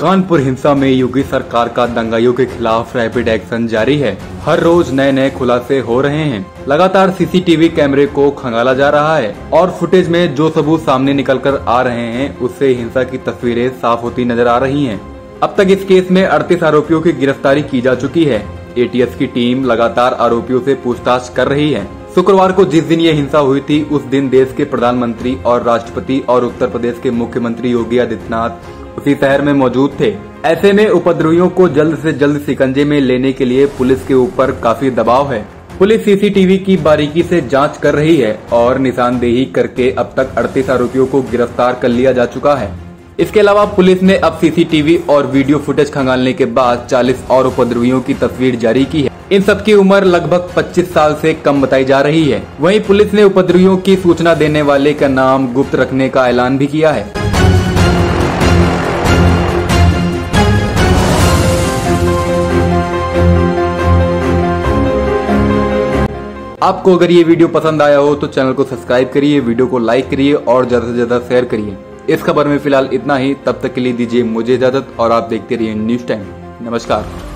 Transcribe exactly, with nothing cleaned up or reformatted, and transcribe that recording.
कानपुर हिंसा में योगी सरकार का दंगाइयों के खिलाफ रैपिड एक्शन जारी है। हर रोज नए नए खुलासे हो रहे हैं। लगातार सीसीटीवी कैमरे को खंगाला जा रहा है और फुटेज में जो सबूत सामने निकल कर आ रहे हैं उससे हिंसा की तस्वीरें साफ होती नजर आ रही हैं। अब तक इस केस में अड़तीस आरोपियों की गिरफ्तारी की जा चुकी है। एटीएस की टीम लगातार आरोपियों से पूछताछ कर रही है। शुक्रवार को जिस दिन ये हिंसा हुई थी उस दिन देश के प्रधानमंत्री और राष्ट्रपति और उत्तर प्रदेश के मुख्यमंत्री योगी आदित्यनाथ उसी शहर में मौजूद थे। ऐसे में उपद्रवियों को जल्द से जल्द शिकंजे में लेने के लिए पुलिस के ऊपर काफी दबाव है। पुलिस सीसीटीवी की बारीकी से जांच कर रही है और निशानदेही करके अब तक अड़तीस आरोपियों को गिरफ्तार कर लिया जा चुका है। इसके अलावा पुलिस ने अब सीसीटीवी और वीडियो फुटेज खंगालने के बाद चालीस और उपद्रवियों की तस्वीर जारी की है। इन सबकी उम्र लगभग पच्चीस साल से कम बताई जा रही है। वहीं पुलिस ने उपद्रवियों की सूचना देने वाले का नाम गुप्त रखने का ऐलान भी किया है। आपको अगर ये वीडियो पसंद आया हो तो चैनल को सब्सक्राइब करिए, वीडियो को लाइक करिए और ज्यादा से ज्यादा शेयर करिए। इस खबर में फिलहाल इतना ही। तब तक के लिए दीजिए मुझे इजाजत और आप देखते रहिए न्यूज़ टाइम। नमस्कार।